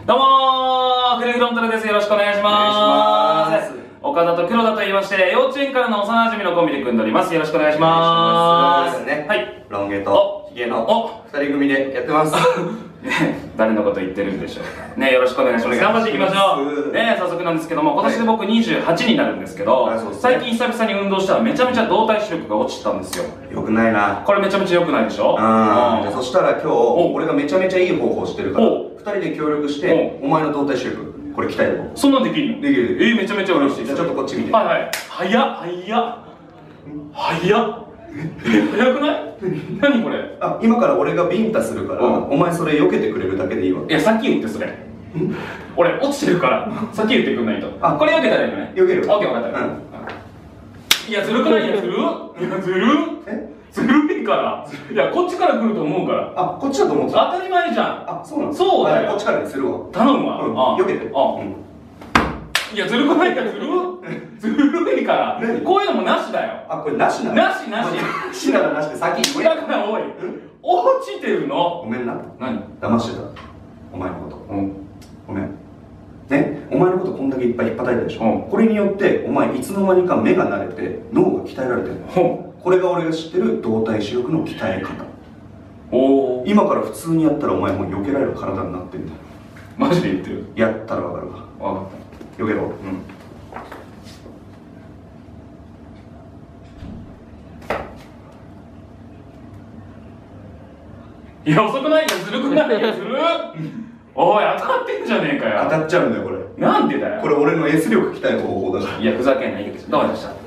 どうもー、フルフロンタルです。よろしくお願いします。岡田と黒田と言いまして、幼稚園からの幼馴染のコンビで組んでおります。よろしくお願いします。 はい、ロン毛とヒゲの2人組でやってます。 誰のこと言ってるんでしょうかね。よろしくお願いします。頑張っていきましょうね。早速なんですけども、今年で僕28になるんですけど、最近久々に運動したらめちゃめちゃ動体視力が落ちたんですよ。 よくないな。 これめちゃめちゃ良くないでしょ。 そしたら今日俺がめちゃめちゃいい方法してるから、2人で協力してお前の動体視力これ鍛えるの。 そんなんできるの？できる。めちゃめちゃ嬉しい。 じゃあちょっとこっち見て。 はいはい。早っ早くない？何これ？ あ、今から俺がビンタするからお前それ避けてくれるだけでいいわ。 いや、さっき言ってそれ。俺落ちてるからさっき言ってくんないと。あ、これ避けたらいいのね。 避ける。 オッケー、分かった。いや、ずるくない？いや、ずる？いや、ずる？ずるいから。いや、こっちから来ると思うから。 あ、こっちだと思ってた。 当たり前じゃん。 あ、そうなの？ そうだよ。 こっちからにするわ。 頼むわ。 避けて。 いや、ずるくないから、ずるいから。こういうのもなしだよ。 あ、これなしなの？ なし。 なしならなしで先言え。 だからおい、落ちてるの。 ごめんな。 何？ 騙してた。お前のこと。ごめん。ね、お前のことこんだけいっぱい引っ叩いたでしょ。これによってお前いつの間にか目が慣れて脳が鍛えられてるの。これが俺が知ってる動体視力の鍛え方。今から普通にやったらお前もう避けられる体になってんだよ。 マジで言ってる？ やったらわかるわ。 分かった。 避けろ。 いや、遅くない？いや、ずるくない？いや、ずるおい、当たってんじゃねえかよ。 当たっちゃうんだよこれ。 なんでだよ。 これ俺の S 力鍛える方法だから。 いや、ふざけんない。どうでした？